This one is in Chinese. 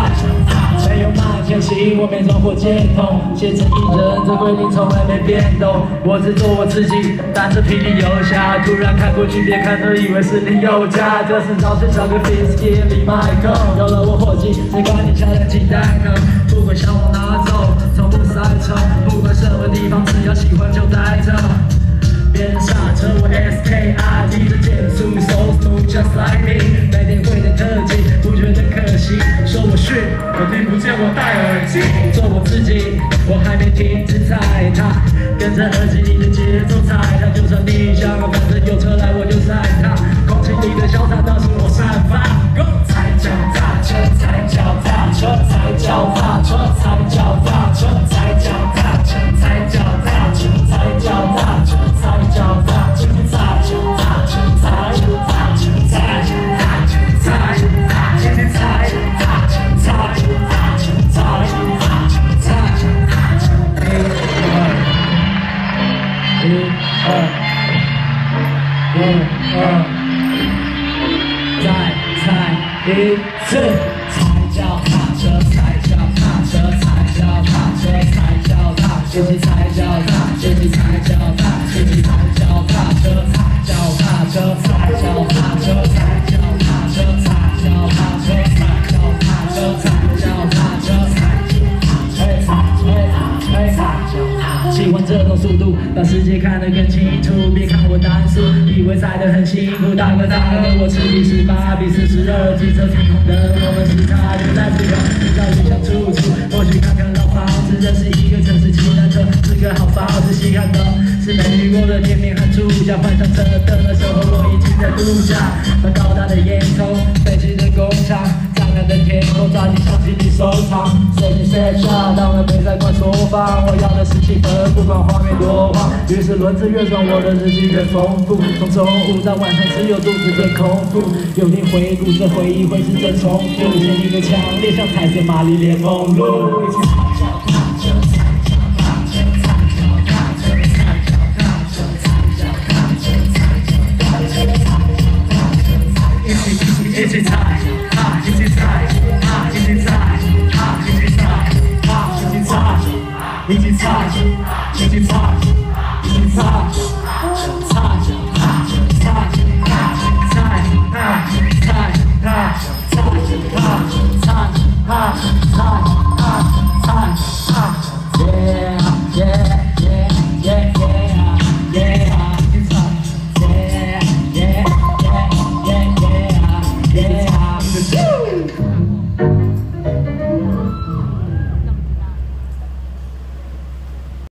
没有慢前行，我没装火箭筒，写成一人，这规定从来没变动。我只做我自己，单着霹雳游侠，突然看过去，别看都以为是林宥嘉。这是早晨小个 Fisky 里麦克，有了我伙计，谁管你漂亮几代呢？不管想往哪走，从不塞车，不管什么地方，只要喜欢就待着。别人刹车，我 SKI 提着减速 ，so smooth just like me。每天会的特技，不觉得可惜。说我逊，我听不见，我戴耳机。做我自己，我还没停止踩踏，跟着耳机里的节奏踩踏。就算你想，反正有车来我就踩踏。空气里的潇洒倒是我散发。踩脚踏车，踩脚踏车，踩脚踏车，踩脚踏车，踩脚踏车，踩脚踏车，踩脚踏车。踩脚踏车，踩脚踏车，踩脚踏车，踩脚踏车，踩脚踏车，踩脚踏车，踩脚踏车，踩脚踏车，踩脚踏车。再踩一次，踩脚踏车，踩脚踏车，踩脚踏车，踩脚踏车，一起踩脚踏，一起踩脚踏。一起踩脚踏车，踩脚踏车，踩脚踏车，踩脚踏车，踩脚踏车，踩脚踏车，踩脚踏车，踩脚踏车。喜欢这种速度，把世界看得更清楚。别看我单速，以为踩得很辛苦。大哥大哥，我吃比18比42，机车天空的我们时差就在自由，知道理想处处。或许看看老房子，认识一个城市，骑单车是个好房子，稀罕的。是没遇过的甜蜜和住家，换上车灯的时候，我已经在度假。把高大的烟囱，废弃的工厂，湛蓝的天空，抓紧相机里收藏。随便 set shot， 当然没在管说谎，我要的是气氛，不管画面多晃。于是轮子越转，我的日记越丰富。从中午到晚上，只有肚子变空腹。有天回顾，这回忆会是真重复。前一个强烈，像彩色玛丽莲梦露。一起踩脚踏车，踩脚踏车，踩脚踏车，踩脚踏车，踩脚踏车，踩脚踏车，踩脚踏车，一起踩，啊，一起踩，啊，一起踩，啊，一起踩，啊，一起踩，一起踩，一起踩，一起踩。